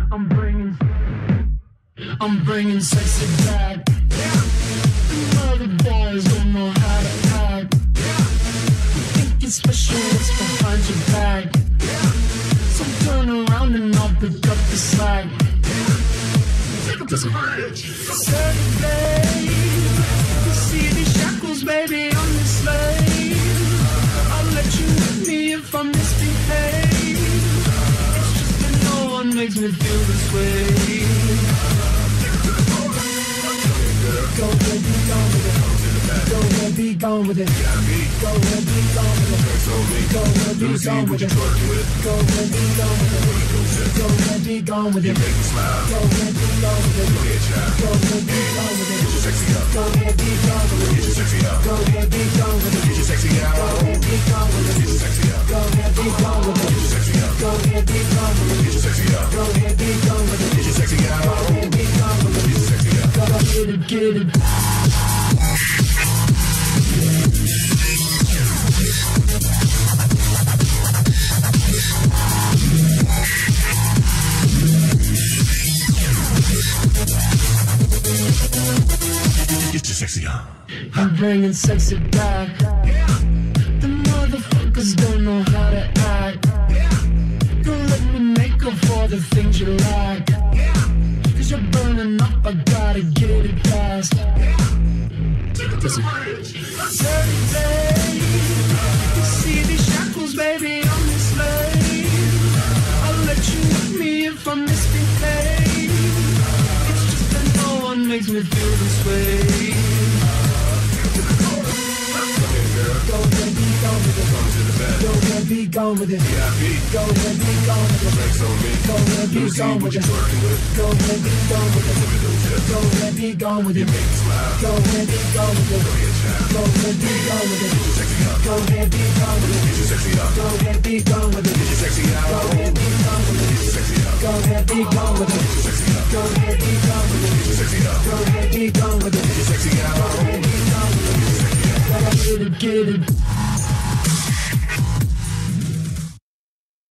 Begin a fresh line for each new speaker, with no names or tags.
I'm bringing sexy back. All the boys don't know how to act. Think it's special, it's behind your back. So turn around and I'll pick up the slack. Take up to some bridge. Saturday, you see these shackles, baby, on this slave. I'll let you with me if I misbehave. It's just that no one makes me feel this way. Go ahead, be gone with it. Go ahead, be gone with it. Go ahead, be gone with it. Go ahead, be gone with it. Go ahead, be gone with it. Go ahead, be gone with it. Go ahead, be gone with it. Go ahead, be gone with it. Go ahead, be gone with it. Go ahead, be gone with it. Go ahead, be gone with it. Go ahead, be gone with it. Go ahead, be gone with it. Go ahead, be gone with it. Go ahead, be gone with it. Get it, get it.
Get your sexy on.
I'm bringing sexy back. The motherfuckers don't know how to act. Don't let me make up for the things you lack. Cause you're burning up, I gotta get it fast. Saturday, you see these shackles, baby, on this slave. I'll let you with me if I misbehave. It's just that no one makes me feel this way. Go ahead, be gone with it. Go ahead, be gone with it. Go ahead, be gone with it. Go ahead, be gone with it. Go ahead, be gone with it. Go ahead, be gone with it. Go ahead, be gone with it. Go ahead, be gone with it. Go ahead, be gone with it. Go ahead, be gone with it. Go ahead, be gone with it. Go ahead, be gone with it. Go ahead, be gone with it. Go ahead, be gone with it. Go ahead, be gone with it. Get it, get it.